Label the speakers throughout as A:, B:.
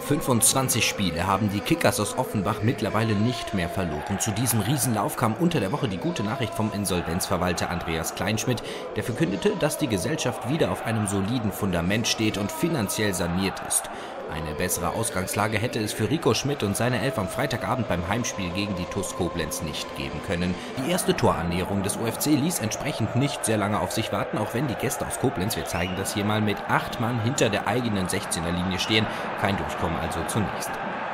A: 25 Spiele haben die Kickers aus Offenbach mittlerweile nicht mehr verloren. Zu diesem Riesenlauf kam unter der Woche die gute Nachricht vom Insolvenzverwalter Andreas Kleinschmidt, der verkündete, dass die Gesellschaft wieder auf einem soliden Fundament steht und finanziell saniert ist. Eine bessere Ausgangslage hätte es für Rico Schmidt und seine Elf am Freitagabend beim Heimspiel gegen die TuS Koblenz nicht geben können. Die erste Torannäherung des UFC ließ entsprechend nicht sehr lange auf sich warten, auch wenn die Gäste aus Koblenz, wir zeigen das hier mal, mit 8 Mann hinter der eigenen 16er-Linie stehen. Kein Durchkommen also zunächst.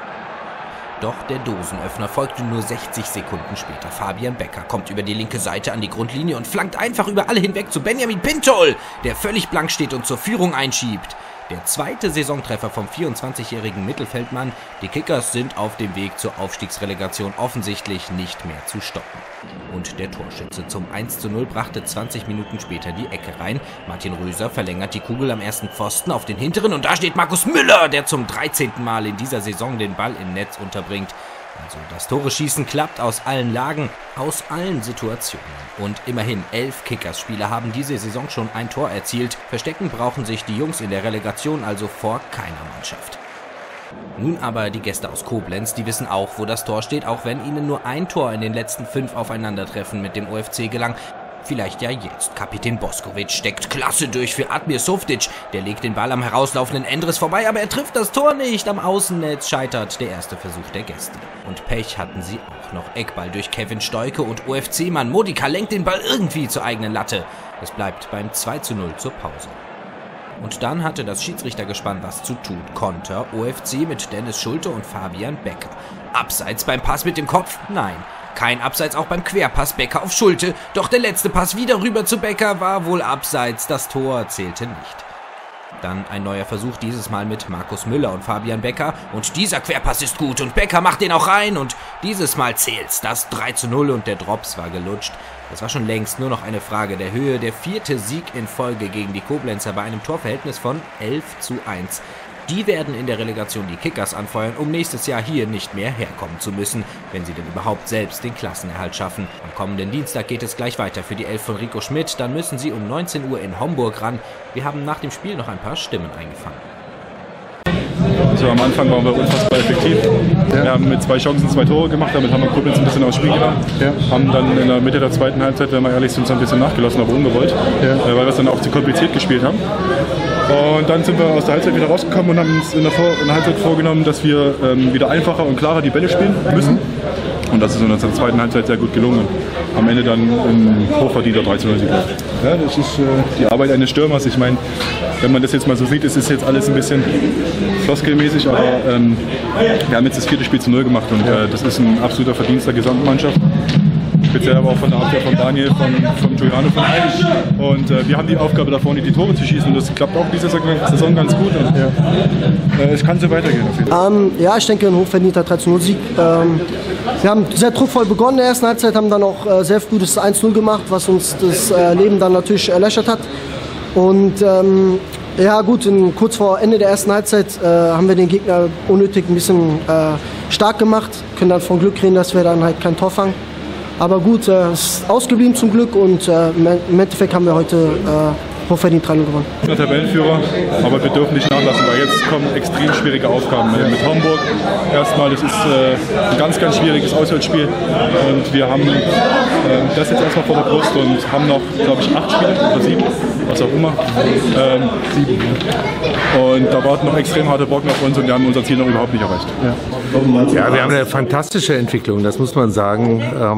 A: Doch der Dosenöffner folgte nur 60 Sekunden später. Fabian Becker kommt über die linke Seite an die Grundlinie und flankt einfach über alle hinweg zu Benjamin Pintol, der völlig blank steht und zur Führung einschiebt. Der zweite Saisontreffer vom 24-jährigen Mittelfeldmann. Die Kickers sind auf dem Weg zur Aufstiegsrelegation offensichtlich nicht mehr zu stoppen. Und der Torschütze zum 1:0 brachte 20 Minuten später die Ecke rein. Martin Röser verlängert die Kugel am ersten Pfosten auf den hinteren und da steht Markus Müller, der zum 13. Mal in dieser Saison den Ball im Netz unterbringt. Also das Tore-Schießen klappt aus allen Lagen, aus allen Situationen. Und immerhin 11 Kickers-Spieler haben diese Saison schon ein Tor erzielt. Verstecken brauchen sich die Jungs in der Relegation also vor keiner Mannschaft. Nun aber die Gäste aus Koblenz, die wissen auch, wo das Tor steht, auch wenn ihnen nur ein Tor in den letzten 5 Aufeinandertreffen mit dem OFC gelang. Vielleicht ja jetzt. Kapitän Boskovic steckt klasse durch für Admir Softic. Der legt den Ball am herauslaufenden Endres vorbei, aber er trifft das Tor nicht. Am Außennetz scheitert der erste Versuch der Gäste. Und Pech hatten sie auch noch. Eckball durch Kevin Stoike und OFC-Mann Modika lenkt den Ball irgendwie zur eigenen Latte. Es bleibt beim 2:0 zur Pause. Und dann hatte das Schiedsrichtergespann was zu tun. Konter, OFC mit Dennis Schulte und Fabian Becker. Abseits beim Pass mit dem Kopf? Nein. Kein Abseits auch beim Querpass Becker auf Schulte. Doch der letzte Pass wieder rüber zu Becker war wohl abseits. Das Tor zählte nicht. Dann ein neuer Versuch, dieses Mal mit Markus Müller und Fabian Becker. Und dieser Querpass ist gut und Becker macht den auch rein. Und dieses Mal zählt's. Das 3:0 und der Drops war gelutscht. Es war schon längst nur noch eine Frage der Höhe. Der 4. Sieg in Folge gegen die Koblenzer bei einem Torverhältnis von 11:1. Die werden in der Relegation die Kickers anfeuern, um nächstes Jahr hier nicht mehr herkommen zu müssen, wenn sie denn überhaupt selbst den Klassenerhalt schaffen. Am kommenden Dienstag geht es gleich weiter für die Elf von Rico Schmidt. Dann müssen sie um 19 Uhr in Homburg ran. Wir haben nach dem Spiel noch ein paar Stimmen eingefangen.
B: Also am Anfang waren wir unfassbar effektiv. Wir haben mit 2 Chancen 2 Tore gemacht, damit haben wir Koblenz ein bisschen aufs Spiel genommen. Haben dann in der Mitte der zweiten Halbzeit, wenn wir ehrlich sind, so ein bisschen nachgelassen, aber ungewollt, weil wir es dann auch zu kompliziert gespielt haben. Und dann sind wir aus der Halbzeit wieder rausgekommen und haben uns in der Halbzeit vorgenommen, dass wir wieder einfacher und klarer die Bälle spielen müssen. Und das ist in der zweiten Halbzeit sehr gut gelungen. Am Ende dann ein hochverdienter 3:0-Sieg. Ja, das ist die Arbeit eines Stürmers. Ich meine, wenn man das jetzt mal so sieht, ist es jetzt alles ein bisschen floskelmäßig, aber wir haben jetzt das 4. Spiel zu 0 gemacht und das ist ein absoluter Verdienst der Gesamtmannschaft. Speziell aber auch von der Abwehr von Daniel, von Giuliano, von allen. Und wir haben die Aufgabe da vorne, die Tore zu schießen. Und das klappt auch diese Saison ganz gut. Und, es kann so weitergehen. Auf jeden Fall.
C: Ja, ich denke, ein hochverdienter 3:0-Sieg. Wir haben sehr druckvoll begonnen in der ersten Halbzeit, haben dann auch sehr früh das 1:0 gemacht, was uns das Leben dann natürlich erleichtert hat. Und ja gut, kurz vor Ende der ersten Halbzeit haben wir den Gegner unnötig ein bisschen stark gemacht. Können dann von Glück reden, dass wir dann halt kein Tor fangen. Aber gut, es ist ausgeblieben zum Glück und im Endeffekt haben wir heute hochverdient 3:0 gewonnen.
B: Der Tabellenführer, aber wir dürfen nicht nachlassen, weil jetzt kommen extrem schwierige Aufgaben. Mit Homburg erstmal, das ist ein ganz, ganz schwieriges Auswärtsspiel und wir haben das jetzt erstmal vor der Brust und haben noch, glaube ich, 8 Spiele oder 7, was auch immer. 7. Und da warten noch extrem harte Brocken auf uns und wir haben unser Ziel noch überhaupt nicht erreicht.
D: Ja, wir haben eine fantastische Entwicklung, das muss man sagen.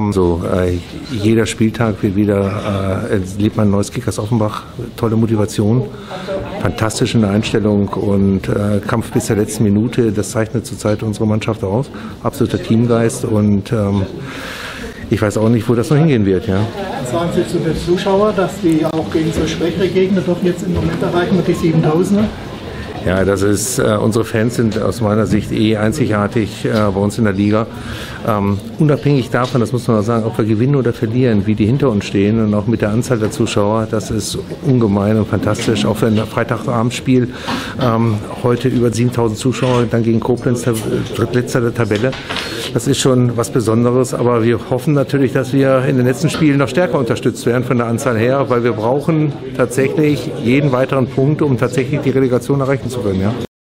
D: Jeder Spieltag wird wieder, lebt man ein neues Kickers Offenbach. Tolle Motivation, fantastische Einstellung und Kampf bis zur letzten Minute, das zeichnet zurzeit unsere Mannschaft aus. Absoluter Teamgeist und ich weiß auch nicht, wo das noch hingehen wird. Ja.
E: Was sagen Sie zu den Zuschauern, dass die auch gegen so schwächere Gegner doch jetzt im Moment erreichen mit die 7.000er?
D: Ja, das ist, unsere Fans sind aus meiner Sicht einzigartig bei uns in der Liga. Unabhängig davon, das muss man auch sagen, ob wir gewinnen oder verlieren, wie die hinter uns stehen und auch mit der Anzahl der Zuschauer, das ist ungemein und fantastisch. Auch für ein Freitagabendspiel, heute über 7.000 Zuschauer, dann gegen Koblenz, drittletzter der Tabelle. Das ist schon was Besonderes, aber wir hoffen natürlich, dass wir in den letzten Spielen noch stärker unterstützt werden von der Anzahl her, weil wir brauchen tatsächlich jeden weiteren Punkt, um tatsächlich die Relegation erreichen zu können. Ja.